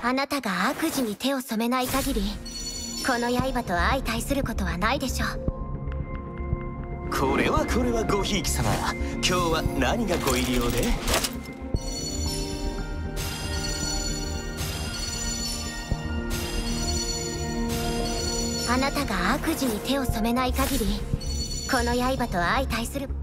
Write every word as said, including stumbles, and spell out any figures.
あなたが悪事に手を染めない限り、この刃と相対することはないでしょう。 これはこれはごひいき様、今日は何がご入り用で？ あなたが悪事に手を染めない限り、この刃と相対する。